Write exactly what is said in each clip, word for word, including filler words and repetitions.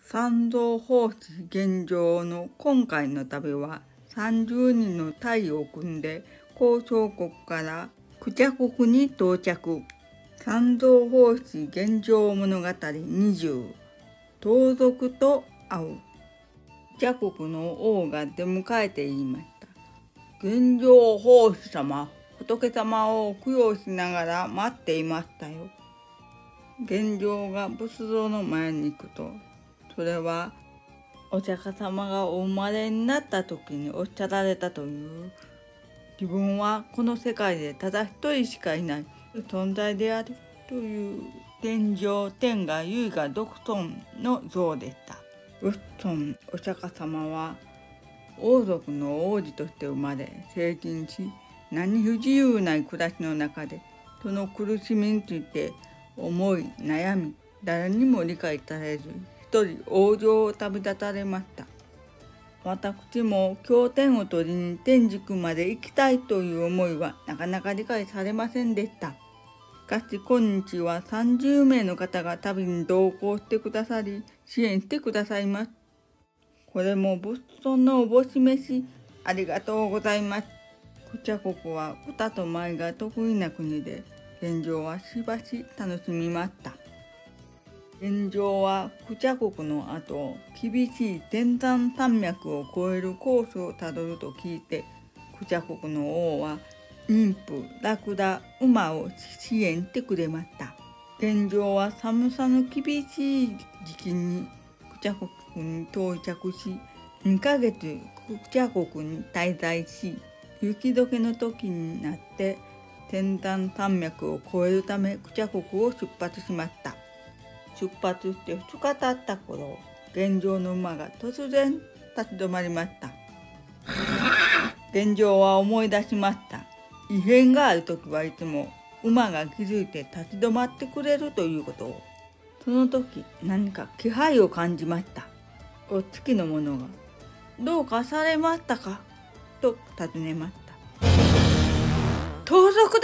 三蔵法師現状の今回の旅はさんじゅうにんの隊を組んで交渉国からクチャ国に到着。三蔵法師現状物語にじゅう、盗賊と会う。クチャ国の王が出迎えて言いました。現状法師様、仏様を供養しながら待っていましたよ。現状が仏像の前に行くと、それはお釈迦様がお生まれになった時におっしゃられたという、自分はこの世界でただ一人しかいない存在であるという現状天が唯我独尊の像でした。独尊お釈迦様は王族の王子として生まれ成人し、何不自由ない暮らしの中でその苦しみについて思い悩み、誰にも理解されず一人往生を旅立たれました。私も経典を取りに天竺まで行きたいという思いはなかなか理解されませんでした。しかし今日はさんじゅうめいの方が旅に同行してくださり支援してくださいます。これも仏尊のおぼし飯、ありがとうございます。クチャ国は歌と舞が得意な国で、現状はしばし楽しみました。現状はクチャ国の後、厳しい天山山脈を越えるコースをたどると聞いて、クチャ国の王は妊婦、ラクダ、馬を支援してくれました。現状は寒さの厳しい時期にクチャ国に到着し、にかげつクチャ国に滞在し、雪解けの時になって天山山脈を越えるためクチャ国を出発しました。出発してふつか経った頃、現状の馬が突然立ち止まりました。現状は思い出しました。異変がある時はいつも馬が気づいて立ち止まってくれるということを。その時何か気配を感じました。お付きの者が「どうかされましたか?」と尋ねました。盗賊だ!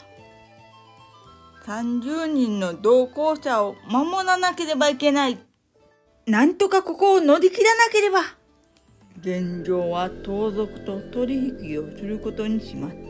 さんじゅうにんの同行者を守らなければいけない。なんとかここを乗り切らなければ。現状は盗賊と取引をすることにしました。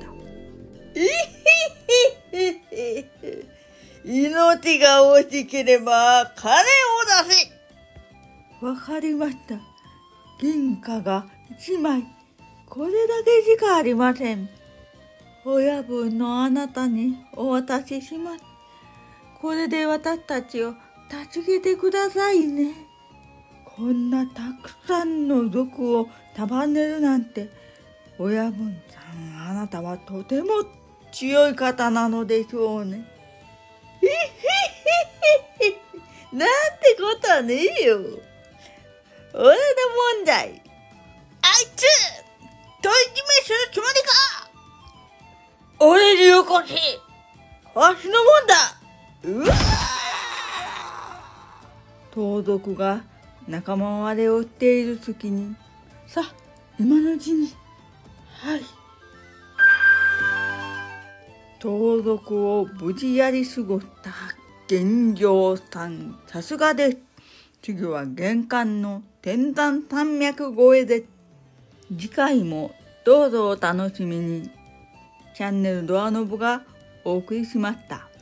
命が惜しければ金を出せ。わかりました。銀貨がいちまい、これだけしかありません。親分のあなたにお渡しします。これで私たちを助けてくださいね。こんなたくさんの賊を束ねるなんて、親分さん、あなたはとても強い方なのでしょうね。ひひひひひ、なんてことはねえよ。俺の問題。あいつ、取り決めするつもりか。俺によこし、わしのもんだ。うわ！盗賊が仲間割れをしている隙に、さあ今のうちに。はい。盗賊を無事やり過ごした現状さん、さすがです。次は玄関の天山山脈越えです。次回もどうぞお楽しみに。チャンネルドアノブがお送りしました。